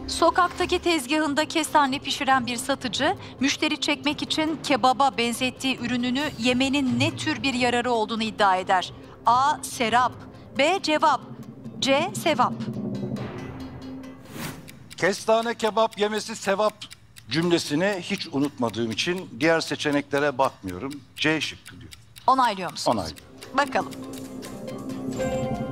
Sokaktaki tezgahında kestane pişiren bir satıcı, müşteri çekmek için kebaba benzettiği ürününü yemenin ne tür bir yararı olduğunu iddia eder. A. Serap, B. Cevap, C. Sevap. Kestane kebap yemesi sevap cümlesini hiç unutmadığım için diğer seçeneklere bakmıyorum. C şıkkı diyor. Onaylıyor musunuz? Onaylıyorum. Bakalım.